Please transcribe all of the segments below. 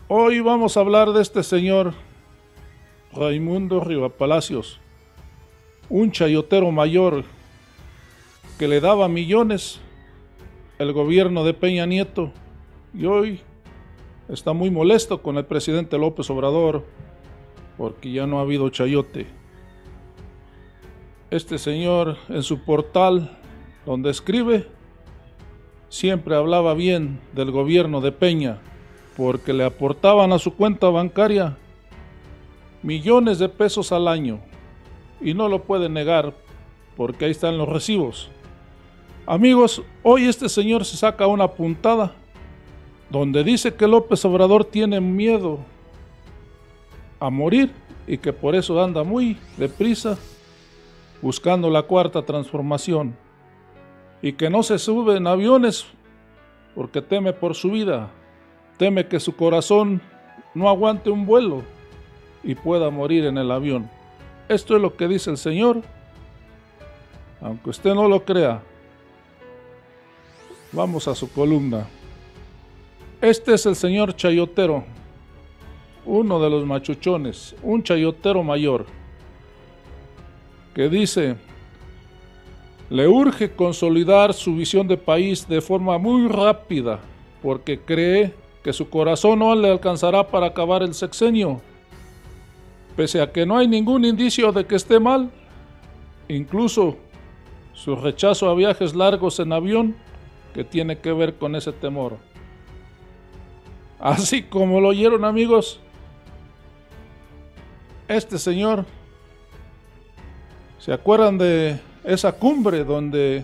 Hoy vamos a hablar de este señor Raimundo Rivapalacios, un chayotero mayor que le daba millones el gobierno de Peña Nieto y hoy está muy molesto con el presidente López Obrador porque ya no ha habido chayote. Este señor en su portal donde escribe siempre hablaba bien del gobierno de Peña porque le aportaban a su cuenta bancaria millones de pesos al año y no lo puede negar porque ahí están los recibos. Amigos, hoy este señor se saca una puntada donde dice que López Obrador tiene miedo a morir y que por eso anda muy deprisa buscando la cuarta transformación y que no se sube en aviones porque teme por su vida, teme que su corazón no aguante un vuelo y pueda morir en el avión. Esto es lo que dice el señor, aunque usted no lo crea. Vamos a su columna. Este es el señor chayotero, uno de los machuchones, un chayotero mayor, que dice: le urge consolidar su visión de país de forma muy rápida, porque cree que su corazón no le alcanzará para acabar el sexenio. Pese a que no hay ningún indicio de que esté mal, incluso su rechazo a viajes largos en avión, que tiene que ver con ese temor. Así como lo oyeron, amigos, este señor, ¿se acuerdan de esa cumbre donde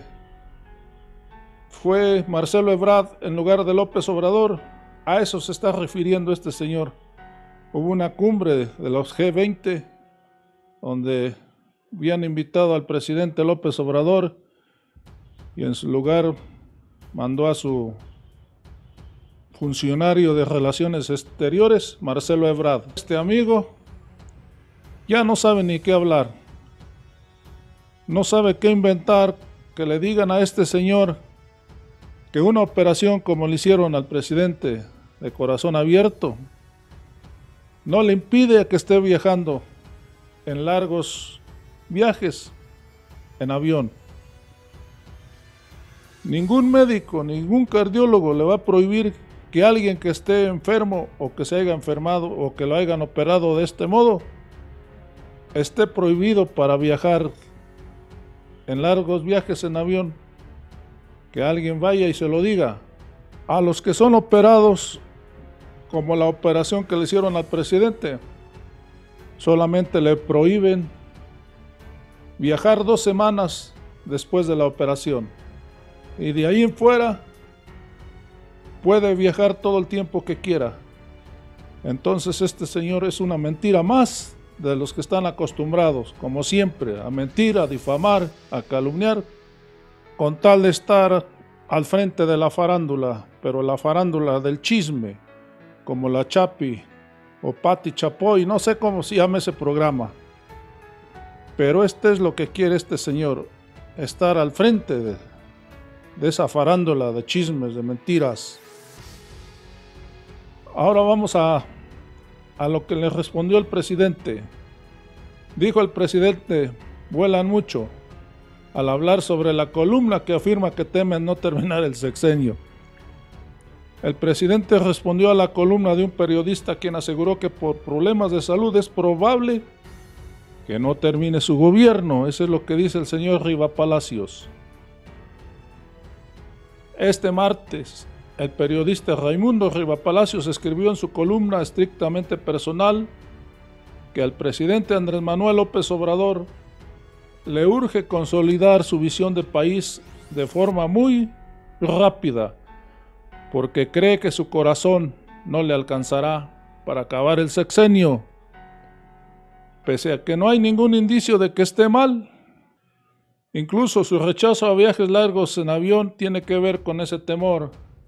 fue Marcelo Ebrard en lugar de López Obrador? A eso se está refiriendo este señor. Hubo una cumbre de los G20 donde habían invitado al presidente López Obrador y en su lugar mandó a su funcionario de Relaciones Exteriores, Marcelo Ebrard. Este amigo ya no sabe ni qué hablar, no sabe qué inventar, que le digan a este señor que una operación como le hicieron al presidente de corazón abierto no le impide que esté viajando en largos viajes en avión. Ningún médico, ningún cardiólogo le va a prohibir que alguien que esté enfermo o que se haya enfermado o que lo hayan operado de este modo esté prohibido para viajar en largos viajes en avión. Que alguien vaya y se lo diga. A los que son operados, como la operación que le hicieron al presidente, solamente le prohíben viajar 2 semanas después de la operación. Y de ahí en fuera puede viajar todo el tiempo que quiera. Entonces este señor es una mentira más de los que están acostumbrados, como siempre, a mentir, a difamar, a calumniar, con tal de estar al frente de la farándula, pero la farándula del chisme, como la Chapi o Pati Chapoy, no sé cómo se llama ese programa. Pero este es lo que quiere este señor, estar al frente de esa farándula de chismes, de mentiras. Ahora vamos a lo que le respondió el presidente. Dijo el presidente: vuelan mucho, al hablar sobre la columna que afirma que temen no terminar el sexenio. El presidente respondió a la columna de un periodista quien aseguró que por problemas de salud es probable que no termine su gobierno. Eso es lo que dice el señor Rivapalacios. Este martes, el periodista Raimundo Rivapalacios escribió en su columna estrictamente personal que al presidente Andrés Manuel López Obrador le urge consolidar su visión de país de forma muy rápida, porque cree que su corazón no le alcanzará para acabar el sexenio. Pese a que no hay ningún indicio de que esté mal, incluso su rechazo a viajes largos en avión tiene que ver con ese temor.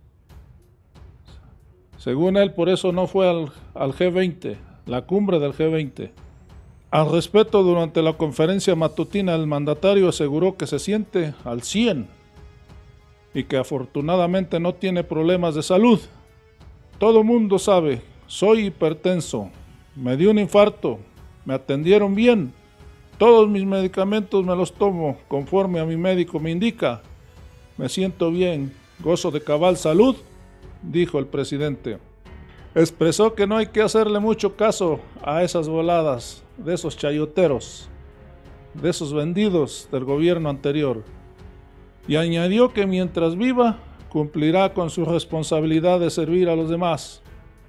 Según él, por eso no fue al G20, la cumbre del G20. Al respecto, durante la conferencia matutina, el mandatario aseguró que se siente al 100 y que afortunadamente no tiene problemas de salud. Todo mundo sabe soy hipertenso, me dio un infarto, me atendieron bien, todos mis medicamentos me los tomo conforme a mi médico me indica, me siento bien, gozo de cabal salud, dijo el presidente. Expresó que no hay que hacerle mucho caso a esas voladas de esos chayoteros, de esos vendidos del gobierno anterior, y añadió que mientras viva cumplirá con su responsabilidad de servir a los demás.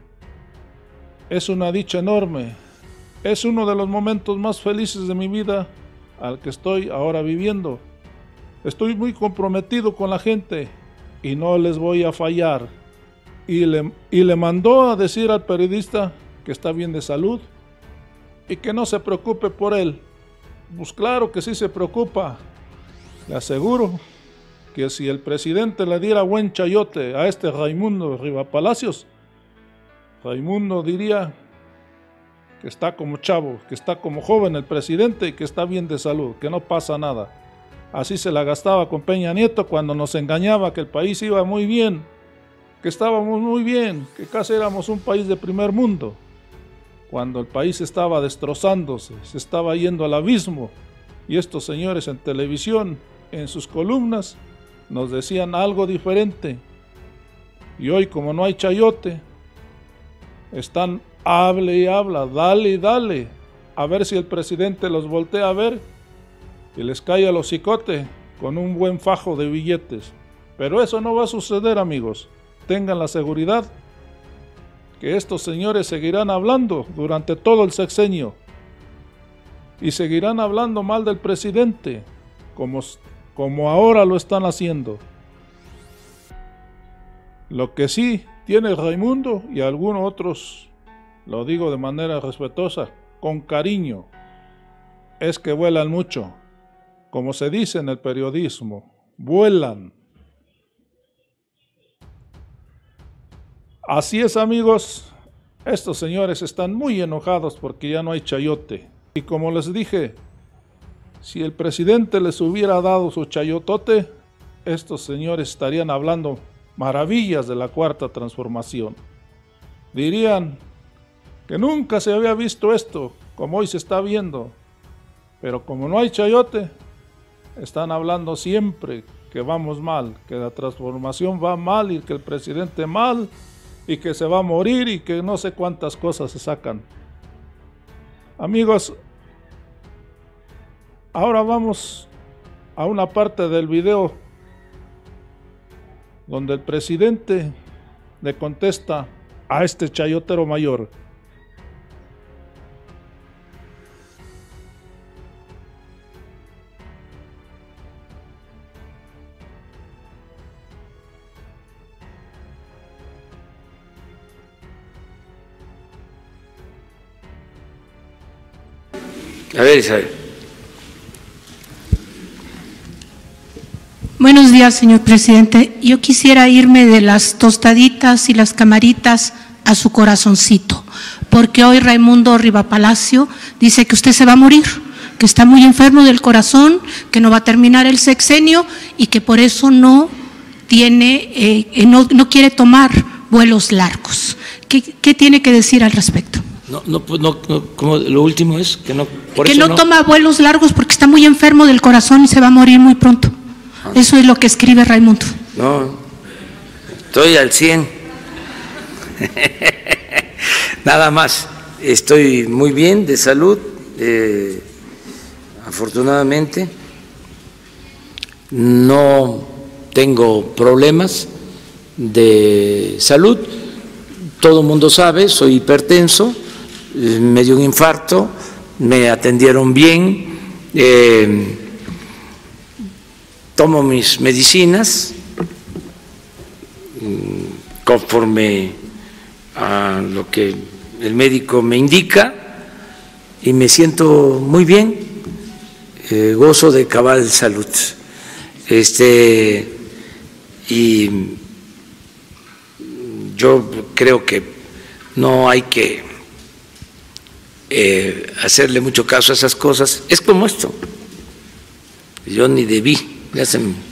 Es una dicha enorme, es uno de los momentos más felices de mi vida al que estoy ahora viviendo. Estoy muy comprometido con la gente y no les voy a fallar. Y le mandó a decir al periodista que está bien de salud y que no se preocupe por él. Pues claro que sí se preocupa. Le aseguro que si el presidente le diera buen chayote a este Raimundo Rivapalacios, Raimundo diría que está como chavo, que está como joven el presidente y que está bien de salud, que no pasa nada. Así se la gastaba con Peña Nieto cuando nos engañaba que el país iba muy bien, que estábamos muy bien, que casi éramos un país de primer mundo, cuando el país estaba destrozándose, se estaba yendo al abismo, y estos señores en televisión, en sus columnas, nos decían algo diferente. Y hoy, como no hay chayote, están hable y habla, dale y dale, a ver si el presidente los voltea a ver y les cae al hocicote con un buen fajo de billetes. Pero eso no va a suceder, amigos. Tengan la seguridad que estos señores seguirán hablando durante todo el sexenio y seguirán hablando mal del presidente, como ahora lo están haciendo. Lo que sí tiene Raimundo y algunos otros, lo digo de manera respetuosa, con cariño, es que vuelan mucho. Como se dice en el periodismo, vuelan. Así es, amigos, estos señores están muy enojados porque ya no hay chayote. Y como les dije, si el presidente les hubiera dado su chayotote, estos señores estarían hablando maravillas de la Cuarta Transformación. Dirían que nunca se había visto esto como hoy se está viendo, pero como no hay chayote, están hablando siempre que vamos mal, que la transformación va mal y que el presidente mal y que se va a morir y que no sé cuántas cosas se sacan. Amigos, ahora vamos a una parte del video donde el presidente le contesta a este chayotero mayor. A ver, Isabel. Buenos días, señor presidente. Yo quisiera irme de las tostaditas y las camaritas a su corazoncito, porque hoy Raimundo Rivapalacio dice que usted se va a morir, que está muy enfermo del corazón, que no va a terminar el sexenio y que por eso no quiere tomar vuelos largos. ¿Qué tiene que decir al respecto? No, como lo último es que no. Que no toma vuelos largos porque está muy enfermo del corazón y se va a morir muy pronto. Eso es lo que escribe Raimundo. No, estoy al 100. Nada más, estoy muy bien de salud, afortunadamente. No tengo problemas de salud. Todo el mundo sabe, soy hipertenso, me dio un infarto, me atendieron bien, tomo mis medicinas conforme a lo que el médico me indica y me siento muy bien, gozo de cabal salud. Y yo creo que no hay que hacerle mucho caso a esas cosas. Es como esto, yo ni debí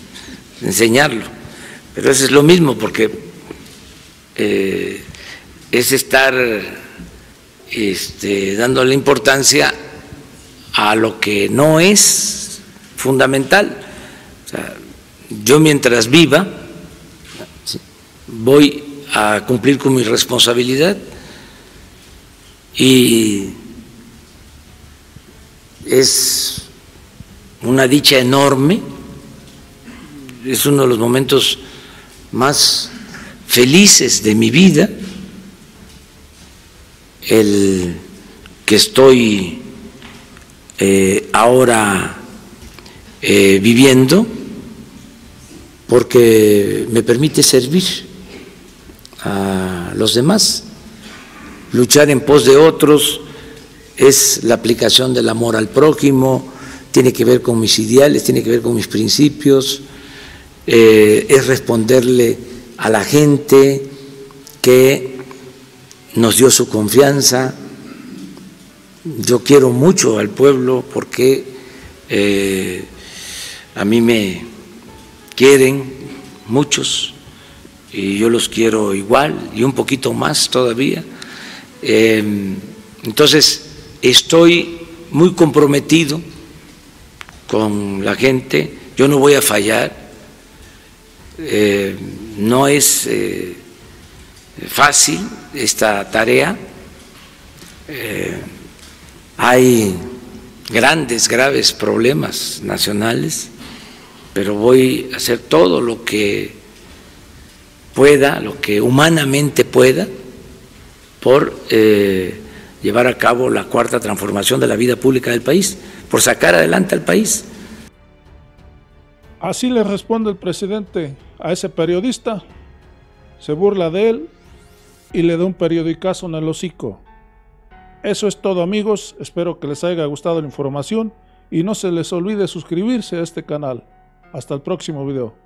enseñarlo, pero eso es lo mismo, porque es estar dándole importancia a lo que no es fundamental. O sea, yo mientras viva voy a cumplir con mi responsabilidad y es una dicha enorme, es uno de los momentos más felices de mi vida, el que estoy ahora viviendo, porque me permite servir a los demás. Luchar en pos de otros es la aplicación del amor al prójimo, tiene que ver con mis ideales, tiene que ver con mis principios, es responderle a la gente que nos dio su confianza. Yo quiero mucho al pueblo porque a mí me quieren muchos y yo los quiero igual y un poquito más todavía. Entonces estoy muy comprometido con la gente, yo no voy a fallar, no es fácil esta tarea, hay grandes, graves problemas nacionales, pero voy a hacer todo lo que pueda, lo que humanamente pueda, por llevar a cabo la cuarta transformación de la vida pública del país, por sacar adelante al país. Así le responde el presidente a ese periodista, se burla de él y le da un periodicazo en el hocico. Eso es todo, amigos, espero que les haya gustado la información y no se les olvide suscribirse a este canal. Hasta el próximo video.